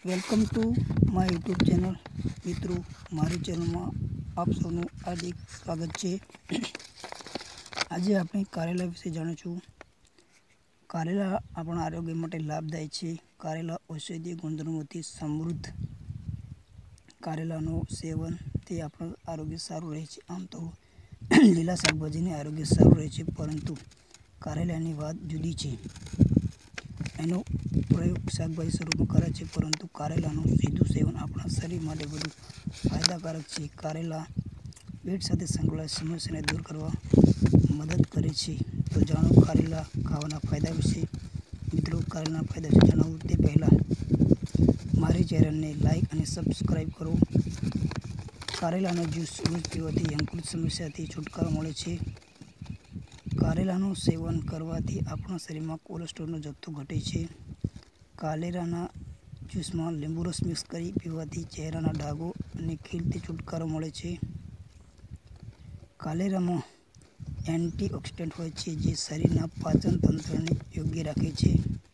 Welcome to my YouTube channel. મિત્રો, મારી ચેનલમાં આપ સૌનું હાર્દિક સ્વાગત છે. આજે આપણે કારેલા વિશે જાણીશું. કારેલા આપણા આરોગ્ય માટે લાભદાયી છે. કારેલા ઔષધીય ગુણધર્મોથી સમૃદ્ધ. કારેલાનું સેવનથી આપણું આરોગ્ય સારું રહે છે. આમ તો લીલા શાકભાજીને આરોગ્ય સારું રહે છે, પરંતુ કારેલાની વાત જુદી છે. એનો પ્રયોગ શાકભાજી સ્વરૂપમાં કરે છે, પરંતુ કારેલાનું સીધું સેવન આપણા શરીર માટે વધુ ફાયદાકારક છે. કારેલા પેટ સાથે સંકળાયેલ સમસ્યાને દૂર કરવા મદદ કરે છે. તો જાણો કારેલા ખાવાના ફાયદા વિશે. મિત્રો, કારેલાના ફાયદા વિશે જણાવું તે પહેલાં મારી ચેનલને લાઈક અને સબસ્ક્રાઈબ કરો. કારેલાનો જ્યુસ રોજ પીવાથી યકૃત સમસ્યાથી છુટકારો મળે છે. કારેલાનું સેવન કરવાથી આપણા શરીરમાં કોલેસ્ટ્રોલનો જથ્થો ઘટે છે. કારેલાના જ્યુસમાં લીંબુ રસ મિક્સ કરી પીવાથી ચહેરાના ડાઘો અને ખીલથી છુટકારો મળે છે. કારેલામાં એન્ટીઓક્સિડન્ટ હોય છે, જે શરીરના પાચન તંત્રને યોગ્ય રાખે છે.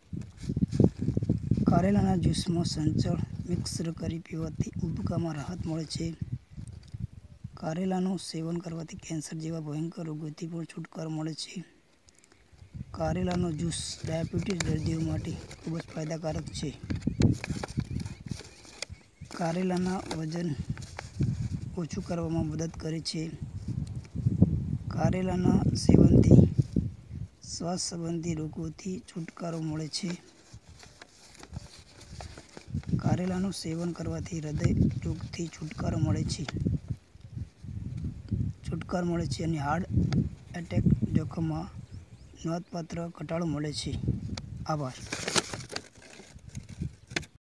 કારેલાના જ્યુસમાં સંચળ મિક્સ કરી પીવાથી ઉબકામાં રાહત મળે છે. કારેલાનું સેવન કરવાથી કેન્સર જેવા ભયંકર રોગોથી પણ છુટકારો મળે છે. કારેલાનો જ્યુસ ડાયાબિટીસ દર્દીઓ માટે ખૂબ જ ફાયદાકારક છે. કારેલાના વજન ઓછું કરવામાં મદદ કરે છે. કારેલાના સેવનથી શ્વાસ સંબંધી રોગોથી છુટકારો મળે છે. કારેલાનું સેવન કરવાથી હૃદય રોગથી છુટકારો મળે છે અને હાર્ટ એટેક જોખમમાં નોંધપાત્ર ઘટાડો મળે છે. આભાર.